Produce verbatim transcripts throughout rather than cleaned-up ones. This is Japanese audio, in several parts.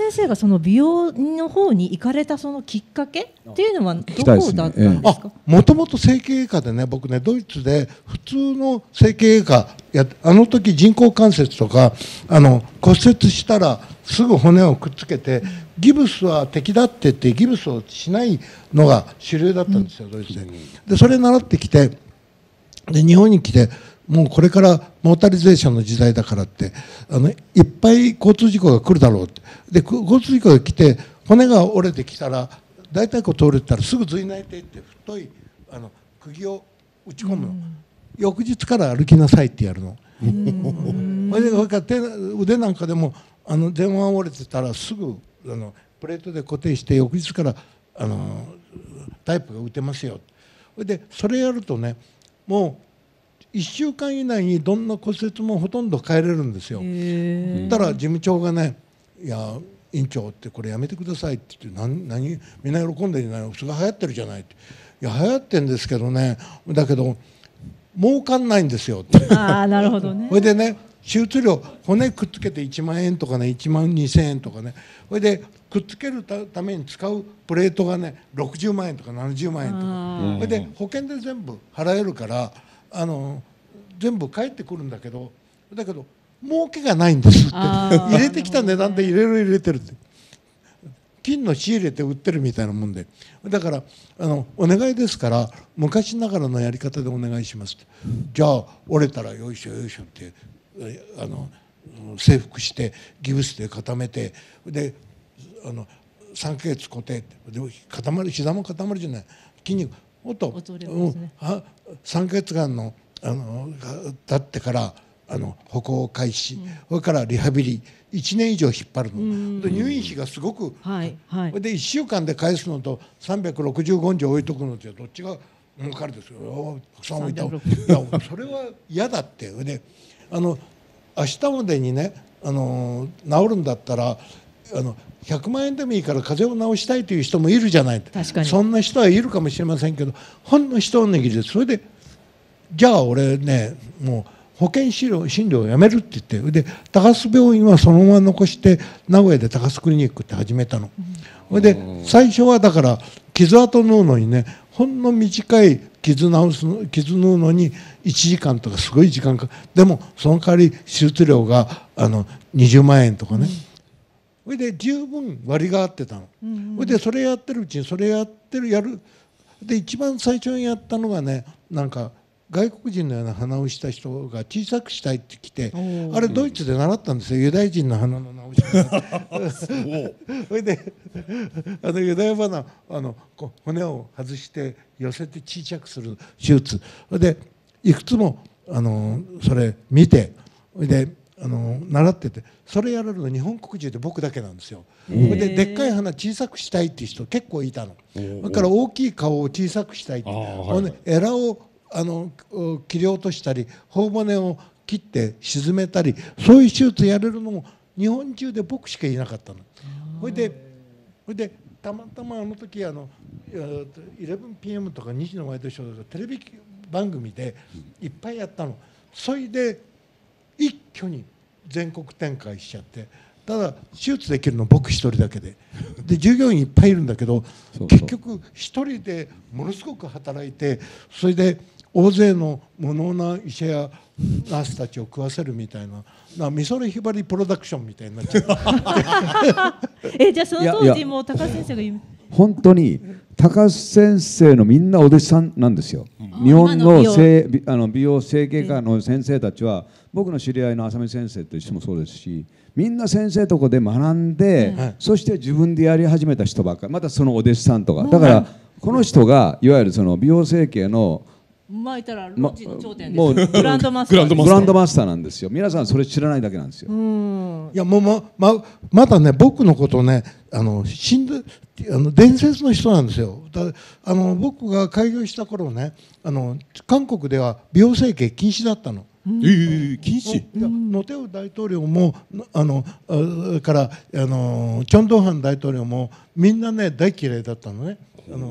先生がその美容の方に行かれたそのきっかけっていうのはどこだったんですか？ もともと整形外科でね、僕ねドイツで普通の整形外科やあの時人工関節とかあの骨折したらすぐ骨をくっつけて、ギブスは敵だって言ってギブスをしないのが主流だったんですよ、ドイツで。でそれ習ってきて、で日本に来て、もうこれからモータリゼーションの時代だからってあのいっぱい交通事故が来るだろうって。で交通事故が来て骨が折れてきたら大体こう通れたらすぐ髄内定って太いあの釘を打ち込むの、うん、翌日から歩きなさいってやるの。それでそれから手腕なんかでもあの前腕折れてたらすぐあのプレートで固定して翌日からあのタイプが打てますよ。それでそれやるとね、もういっしゅうかん以内にどんな骨折もほとんど変えれるんですよ。だから事務長がね、いや院長ってこれやめてくださいって言って、何何みんな喜んでるじゃない、それが流行ってるじゃないって。いや流行ってるんですけどね、だけど儲かんないんですよって。 ああなるほどね。 それでね、手術料骨くっつけていちまんえんとかね、いちまんにせんえんとかね、それでくっつけるために使うプレートがねろくじゅうまんえんとかななじゅうまんえんとか、それで保険で全部払えるからあの全部返ってくるんだけど、だけど儲けがないんですって。入れてきた値段で入れる入れてるって、金の仕入れて売ってるみたいなもんで、だからあのお願いですから昔ながらのやり方でお願いしますって。じゃあ折れたらよいしょよいしょってあの征服してギブスで固めて、であのさんかげつ固定で固まる、膝も固まるじゃない、筋肉もっと、うん、さんかげつかんのあの経ってからあの歩行開始、うん、それからリハビリいちねん以上引っ張るので、入院費がすごく、はいはい、でいっしゅうかんで返すのとさんびゃくろくじゅうごにち置いとくのってどっちが儲かるですよ。たくさん置いた、いやそれは嫌だって。であの明日までにねあの治るんだったらあのひゃくまんえんでもいいから風邪を治したいという人もいるじゃない。確かにそんな人はいるかもしれませんけど、ほんの一握りです。それでじゃあ俺ねもう保険診療診療をやめるって言って、で高須病院はそのまま残して名古屋で高須クリニックって始めたの。それで最初はだから傷跡縫うのにね、ほんの短い傷直すの傷縫うのにいちじかんとかすごい時間かかる。でもその代わり手術料があのにじゅうまんえんとかね、それで十分割が合ってたの。それでそれやってるうちにそれやってるやるで一番最初にやったのがね、なんか外国人のような鼻をした人が小さくしたいって来て、あれドイツで習ったんですよ、ユダヤ人の鼻の直し方。それであのユダヤ鼻あのこう骨を外して寄せて小さくする手術、それでいくつもあのそれ見て、それであの習ってて、それやれるの日本国中で僕だけなんですよ。それででっかい鼻小さくしたいっていう人結構いたの。だから大きい顔を小さくしたいって、エラをあの切り落としたり頬骨を切って沈めたり、そういう手術やれるのも日本中で僕しかいなかったの。それでそれでたまたまあの時あの じゅういちピーエム とかにじのワイドショーとかテレビ番組でいっぱいやったの。それで一挙に全国展開しちゃって、ただ手術できるの僕一人だけで、で従業員いっぱいいるんだけど、結局一人でものすごく働いて、それで大勢の無能な医者やナースたちを食わせるみたいな、な美空ひばりプロダクションみたいになっちゃう。 えじゃあその当時も高須先生が言う本当に高須先生のみんなお弟子さんなんですよ。日本の整あの美容整形科の先生たちは、僕の知り合いの浅見先生という人もそうですし、みんな先生とこで学んで、うん、そして自分でやり始めた人ばっかり、またそのお弟子さんとか、だからこの人がいわゆるその美容整形のまあ言ったらロッジの頂点です。グランドマスター。 グランドマスターなんですよ。皆さんそれ知らないだけなんですよ。 いやもうまままだね僕のことねあの死んであの伝説の人なんですよ。だあの僕が開業した頃ね、あの韓国では美容整形禁止だったの。 えー、禁止。 ノテウ大統領もあのからあのチョンドンハン大統領もみんなね大嫌いだったのね。あの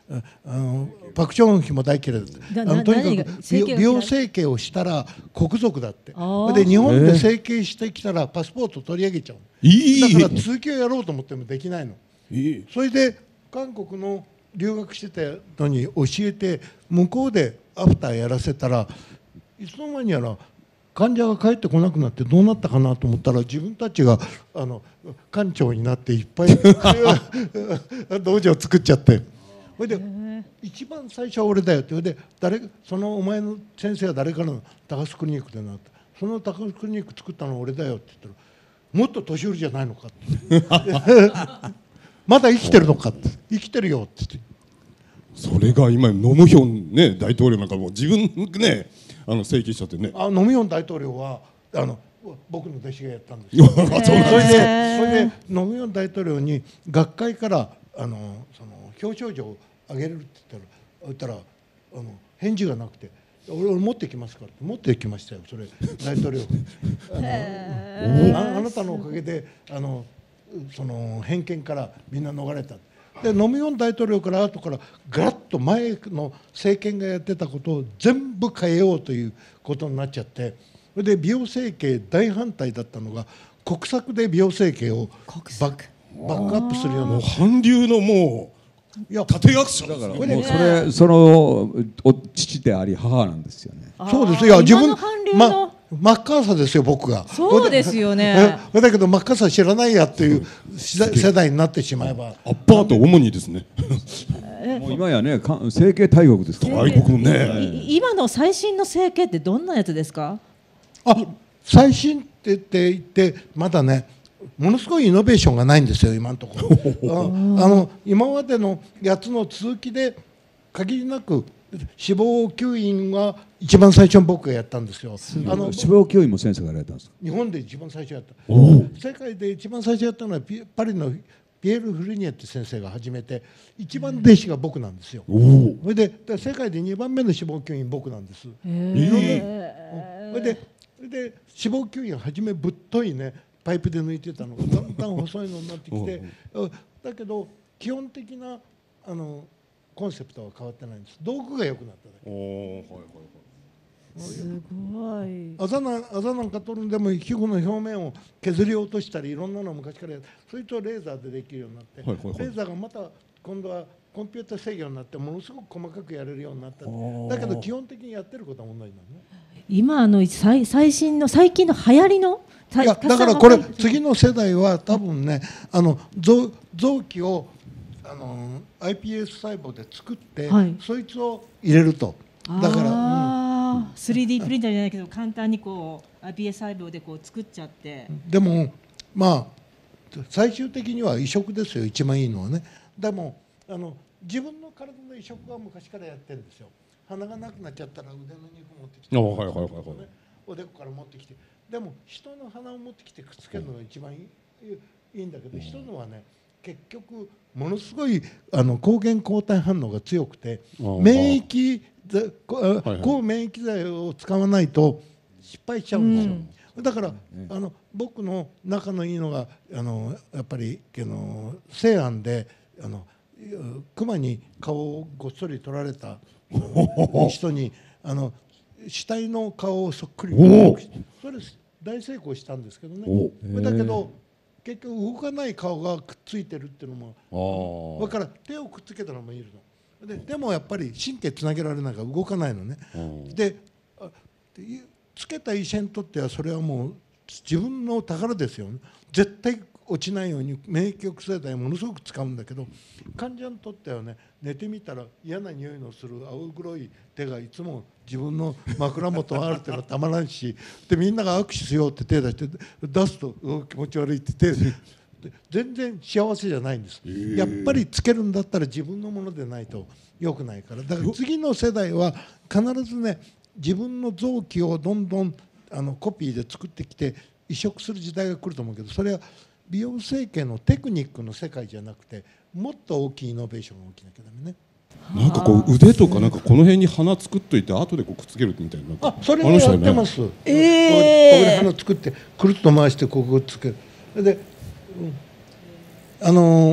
あのパク・チョンヒも大嫌いだった。あのとにかく美容整形をしたら国族だって。で日本で整形してきたらパスポート取り上げちゃう。だから続きをやろうと思ってもできないの。それで韓国の留学してたのに教えて向こうでアフターやらせたらいつの間にやら患者が帰ってこなくなってどうなったかなと思ったら自分たちがあの館長になっていっぱい道場を作っちゃって。それで一番最初は俺だよってそれで誰そのお前の先生は誰からの高須クリニックでなったその高須クリニック作ったのは俺だよって言ったらもっと年寄りじゃないのかってまだ生きてるのかって生きてるよって言ってそれが今ノムヒョン、ね、大統領なんかも自分ねあの請求しちゃってねあノムヒョン大統領はあの僕の弟子がやったんですよそれでそれでノムヒョン大統領に学会からあのその表彰状をあげれるって言ったら、言ったらあの返事がなくて、俺俺持ってきますからって持ってきましたよ。それ大統領あのあ、あなたのおかげであのその偏見からみんな逃れた。でノムヒョン大統領から後からガラッと前の政権がやってたことを全部変えようということになっちゃって、それで美容整形大反対だったのが国策で美容整形をバックバックアップするような。 もう韓流のもういや立役者だからもうそれそのお父であり母なんですよね。 そうです。いや自分まマッカーサーですよ僕が。 そうですよね。 だけどマッカーサー知らないやっていう世代になってしまえば。 アッパート主にですね。 もう今やね整形大国ですから。 大国のね。 今の最新の整形ってどんなやつですか？ あ最新って言ってまだね。ものすごいイノベーションがないんですよ今のところああの今までのやつの続きで限りなく脂肪吸引は一番最初に僕がやったんですよ。 あの脂肪吸引も先生がやられたんですか？ 日本で一番最初やった世界で一番最初やったのはパリのピエール・フルニエって先生が始めて一番弟子が僕なんですよ。それで世界でにばんめの脂肪吸引僕なんです。それでそれで脂肪吸引はじめぶっといねパイプで抜いてたのがだんだん細いのになってきてだけど基本的なあのコンセプトは変わってないんです。道具が良くなっただけ。 すごい。 あざなあざなんか取るんでも皮膚の表面を削り落としたりいろんなのを昔からやるそれとレーザーでできるようになってレーザーがまた今度はコンピュータ制御になってものすごく細かくやれるようになっただけど基本的にやってることは同じなのね。 今あの最最新の最近の流行りのいやだからこれ次の世代は多分ねあの 臓, 臓器をあの アイピーエス 細胞で作って、はい、そいつを入れるとだから、 うん、スリーディー プリンターじゃないけど簡単にこう アイピーエス 細胞でこう作っちゃってでもまあ最終的には移植ですよ一番いいのはね。でもあの自分の体の移植は昔からやってるんですよ。鼻がなくなっちゃったら腕の肉持ってきて、はいはいはいはい、おでこから持ってきてでも人の鼻を持ってきてくっつけるのが一番いい、いいんだけど人のはね結局ものすごいあの抗原抗体反応が強くて免疫抗免疫剤を使わないと失敗しちゃうんですよ、うん、だからあの僕の仲のいいのがあのやっぱりあの西安であの熊に顔をごっそり取られた人にあの死体の顔をそっくりそれ大成功したんですけどね。だけど結局動かない顔がくっついてるっていうのもだから手をくっつけたのもいるの で, でもやっぱり神経つなげられないから動かないのね。でつけた医者にとってはそれはもう自分の宝ですよね。絶対落ちないように免疫抑制剤ものすごく使うんだけど患者にとってはね寝てみたら嫌な匂いのする青黒い手がいつも自分の枕元にあるっていうのはたまらんしでみんなが握手しようって手出して出すと気持ち悪いって手全然幸せじゃないんです。やっぱりつけるんだったら自分のものでないと良くないからだから次の世代は必ずね自分の臓器をどんどんあのコピーで作ってきて移植する時代が来ると思うけどそれは美容整形のテクニックの世界じゃなくてもっと大きいイノベーションが起きなきゃダメね。 なんかこう腕とかなんかこの辺に鼻作っといて後でこうくっつけるみたいな。 あ、それもやってます。ここで鼻作ってくるっと回してここをつける。で、うん、あの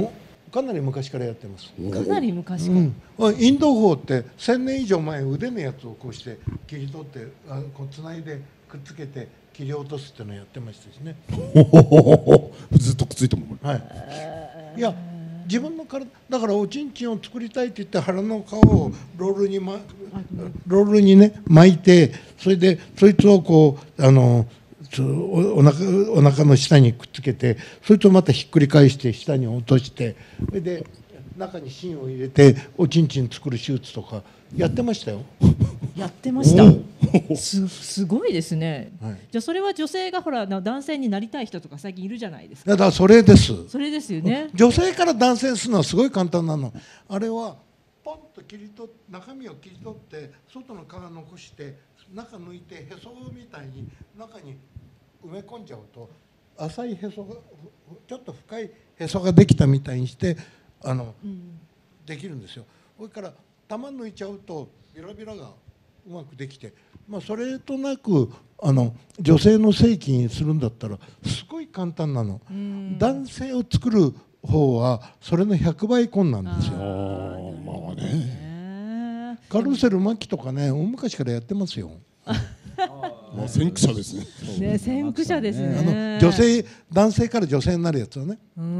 かなり昔からやってます。 かなり昔から、 うん、インド法ってせんねん以上前腕のやつをこうして切り取ってあこうつないでくっつけて切り落とすっていうのをやってましたしね。 ずっとくっついても、 はい、いや自分の体だからおちんちんを作りたいって言って腹の皮をロールに、ま、ロールにね巻いて、それでそいつをこうあのおお腹お腹の下にくっつけて、そいつをまたひっくり返して下に落として、それで中に芯を入れておちんちん作る手術とかやってましたよ。 やってました。す, すごいですね、はい、じゃあそれは女性がほら男性になりたい人とか最近いるじゃないですか。 だからそれです。 それですよね。 女性から男性するのはすごい簡単なの。あれはポンと切り取っ中身を切り取って外の皮残して中抜いてへそみたいに中に埋め込んじゃうと浅いへそがちょっと深いへそができたみたいにしてあの、うん、できるんですよ。それから玉抜いちゃうとビラビラがうまくできて、まあ、それとなくあの女性の性器にするんだったらすごい簡単なの。男性を作る方はそれのひゃくばい困難ですよ。あ、まあね、カルーセル麻紀とかね大昔からやってますよ。 まあ先駆者ですね。 ね、先駆者ですね。 あの女性男性から女性になるやつはね。 うん、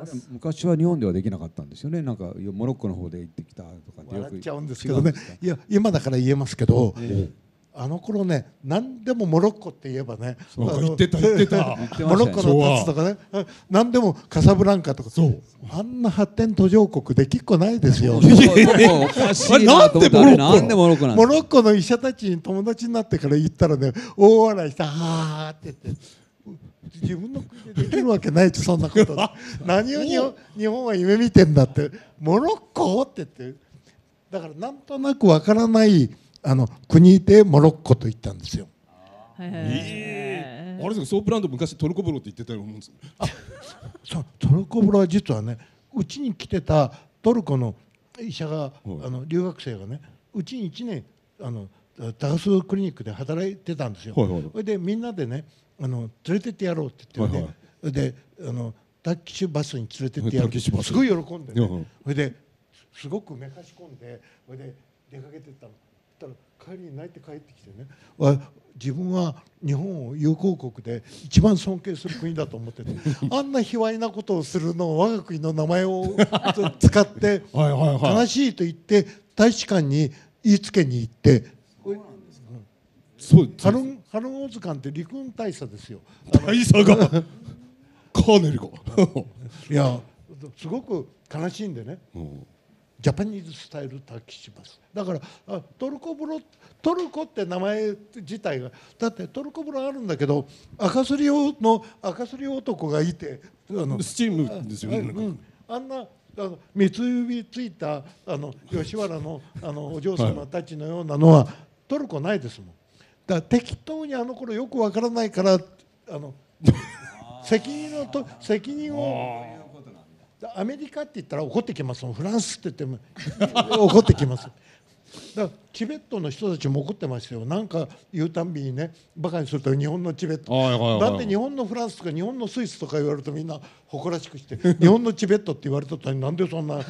昔は日本ではできなかったんですよね。なんかモロッコの方で行ってきたとかってよく笑っちゃうんですけどね。いや今だから言えますけど、あの頃ね何でもモロッコって言えばね、 言ってた言ってたモロッコのタツとかね、何でもカサブランカとか、あんな発展途上国できっこないですよ。 おかしいなと思って、あれなんでモロッコなんですか。 モロッコの医者たちに友達になってから言ったらね大笑いして「はあ」って言って。自分の国でできるわけないってそんなこと何を日本、日本は夢見てんだってモロッコって言って、だからなんとなくわからないあの国でモロッコと言ったんですよ。 えー、あれですか、ソープランド昔トルコ風呂って言ってたようなもんです。 あ、そうトルコ風呂は実はねうちに来てたトルコの医者が、はい、あの留学生がねうちにいちねんあのダガスクリニックで働いてたんですよ。それ、はいはい、でみんなでねあの連れてってやろうって言って、ね、はいはい、であのタキシュバスに連れてってやるってすごい喜んでね、それですごくめかし込んでそれで出かけてったの。そしたら帰りに泣いて帰ってきてね、自分は日本を友好国で一番尊敬する国だと思っててあんな卑猥なことをするのを我が国の名前を使って悲しいと言って大使館に言いつけに行って。ハルンハルンオズカンって陸軍大佐ですよ。 大佐がカーネルがいやすごく悲しいんでね、うん、ジャパニーズスタイルタキシバスだからあトルコ風呂トルコって名前自体がだってトルコ風呂あるんだけど赤すりの赤すり男がいてあのスチームですよね。 うん、あんなあの三つ指ついたあの吉原のあのお嬢様たちのようなのは、はい、トルコないですもん。だから適当にあの頃よくわからないからあの責任のと責任をアメリカって言ったら怒ってきますもん。フランスって言っても怒ってきます。だからチベットの人たちも怒ってましたよ。なんか言うたんびにねバカにすると日本のチベットだって日本のフランスとか日本のスイスとか言われるとみんな誇らしくして日本のチベットって言われたとなんでそんな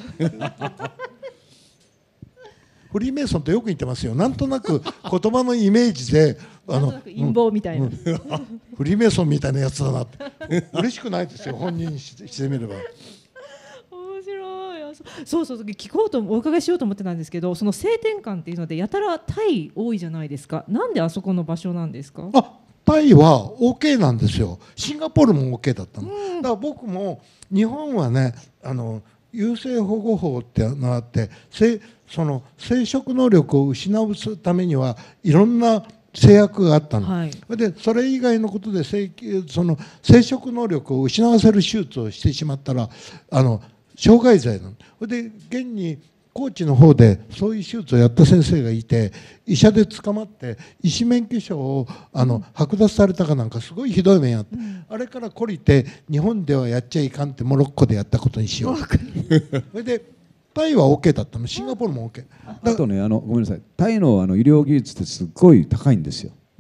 フリーメイソンとよく言ってますよ。なんとなく言葉のイメージであの陰謀みたいな、うんうん、 フリーメイソンみたいなやつだなって嬉しくないですよ本人にしてみれば。 面白い。そうそう聞こうとお伺いしようと思ってたんですけど、その性転換っていうのでやたらタイ多いじゃないですか。なんであそこの場所なんですか。 あタイは OK なんですよ。シンガポールも OK だったの、うん、だから僕も日本はねあの優生保護法ってのがあってその生殖能力を失うためにはいろんな制約があったの、はい、でそれ以外のことで生その生殖能力を失わせる手術をしてしまったらあの傷害罪なので現に高知の方でそういう手術をやった先生がいて医者で捕まって医師免許証をあの剥奪されたかなんかすごいひどい目あって、うん、あれから懲りて日本ではやっちゃいかんってモロッコでやったことにしようそれでタイは OK だったの。シンガポールも OK。 あとねあのごめんなさいタイのあの医療技術ってすっごい高いんですよ。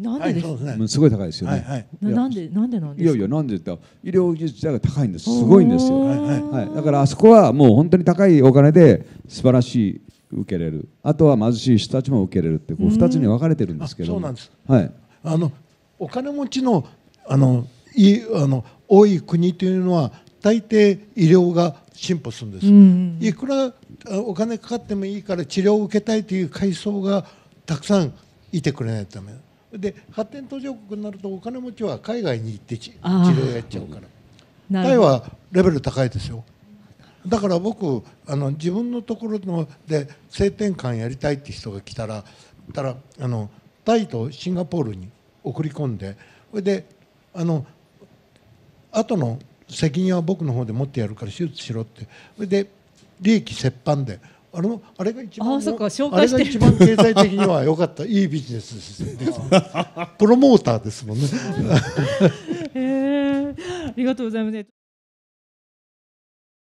なんでですか。 はい、そうですね。 もうすごい高いですよね。 はいはい。 ななんでなんでなんですか。 いやいや、なんでって言ったら医療技術自体が高いんです。すごいんですよ。 おーはいはい、だからあそこはもう本当に高いお金で素晴らしい受けれる、あとは貧しい人たちも受けれるってこうふたつに分かれてるんですけど、 あそうなんです。 はい、 あのお金持ちのあのいあの多い国というのは大抵医療が進歩するんです。 うんいくらあお金かかってもいいから治療を受けたいという階層がたくさんいてくれないとダメで、発展途上国になるとお金持ちは海外に行って治治あー療やっちゃうから、 なるほど。 タイはレベル高いですよ。だから僕あの自分のところので性転換やりたいって人が来たらたらあのタイとシンガポールに送り込んで、それであの後の責任は僕の方で持ってやるから手術しろって、それで利益折半で、あのあれが一番あそっか紹あれが介してる一番経済的には良かったいいビジネスですですプロモーターですもんね。 へえ、ありがとうございます。